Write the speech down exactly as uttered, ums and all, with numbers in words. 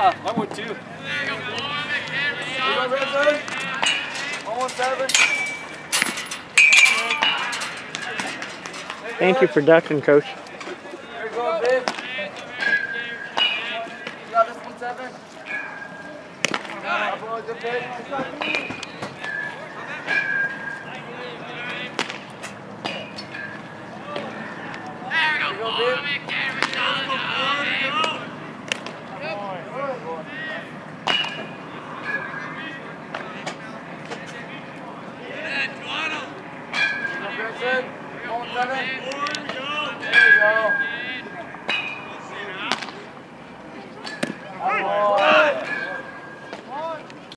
Yeah, I would too. There you go, red zone. one one seven. Thank you for ducking, Coach. There you go, Viv. You got this one seven. Good. Good pick. There you go, Viv. There you go.